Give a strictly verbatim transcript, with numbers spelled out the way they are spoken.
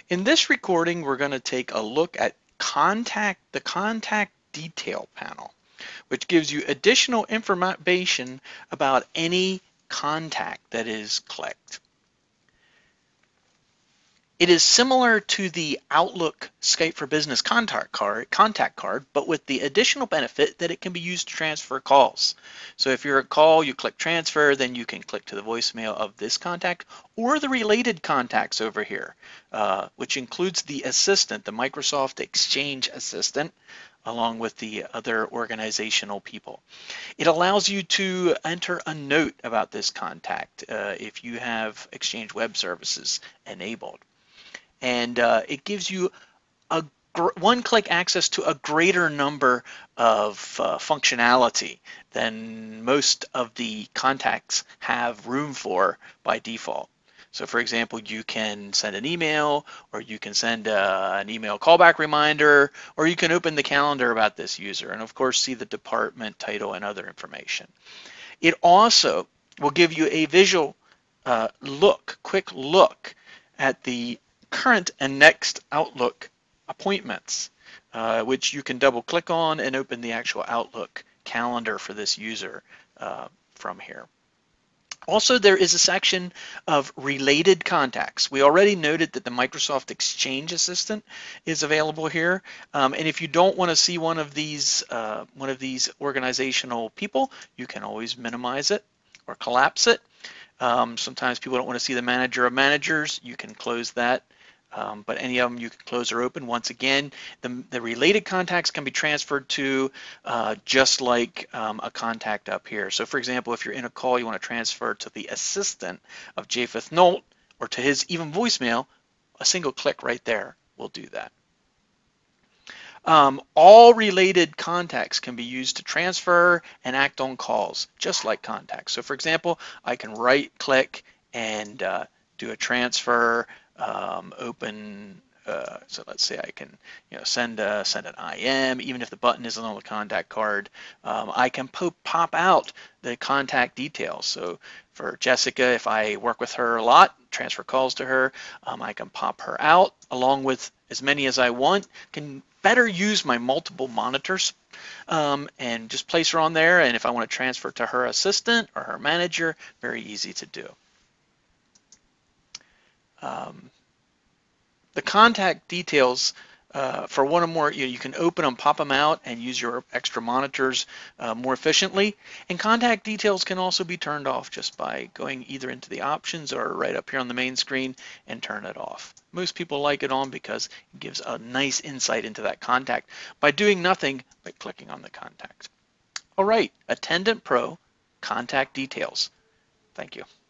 In this recording, we're going to take a look at contact, the contact detail panel, which gives you additional information about any contact that is clicked. It is similar to the Outlook Skype for Business contact card, contact card, but with the additional benefit that it can be used to transfer calls. So if you're a call, you click transfer, then you can click to the voicemail of this contact or the related contacts over here, uh, which includes the assistant, the Microsoft Exchange Assistant, along with the other organizational people. It allows you to enter a note about this contact uh, if you have Exchange Web Services enabled. And uh, it gives you a one-click access to a greater number of uh, functionality than most of the contacts have room for by default. So for example, you can send an email, or you can send uh, an email callback reminder, or you can open the calendar about this user, and of course see the department title and other information. It also will give you a visual uh, look, quick look at the current and next Outlook appointments, uh, which you can double click on and open the actual Outlook calendar for this user uh, from here. Also, there is a section of related contacts. We already noted that the Microsoft Exchange Assistant is available here, um, and if you don't want to see one of these uh, one of these organizational people, you can always minimize it or collapse it. Um, sometimes people don't want to see the manager of managers. You can close that. Um, but any of them you can close or open. Once again, the, the related contacts can be transferred to uh, just like um, a contact up here. So for example, if you're in a call, you want to transfer to the assistant of Japheth Nolt or to his even voicemail, a single click right there will do that. Um, all related contacts can be used to transfer and act on calls, just like contacts. So for example, I can right click and uh, do a transfer, um, open, uh, so let's say I can you know, send, a, send an I M, even if the button isn't on the contact card. Um, I can pop, pop out the contact details. So for Jessica, if I work with her a lot, transfer calls to her, um, I can pop her out along with as many as I want, can better use my multiple monitors um, and just place her on there. And if I want to transfer to her assistant or her manager, very easy to do. Um, the contact details uh, for one or more, you, know, you can open them, pop them out, and use your extra monitors uh, more efficiently. And contact details can also be turned off just by going either into the options or right up here on the main screen and turn it off. Most people like it on because it gives a nice insight into that contact by doing nothing but clicking on the contact. All right, Attendant Pro contact details. Thank you.